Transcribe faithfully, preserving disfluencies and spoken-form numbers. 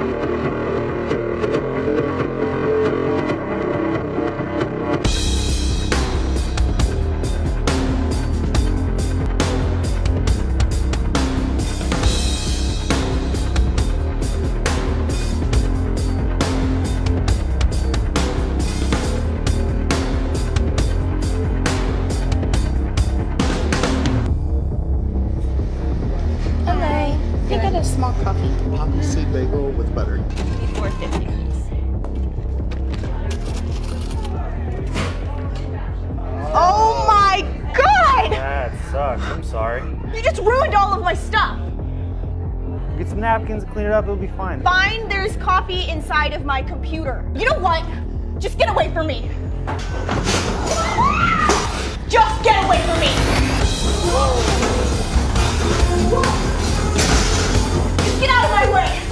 Small coffee. Poppy seed bagel with butter. four fifty. Oh my god! That sucks. I'm sorry. You just ruined all of my stuff. Get some napkins and clean it up. It'll be fine. Fine, there's coffee inside of my computer. You know what? Just get away from me. Just get away from me. Just get out of my way.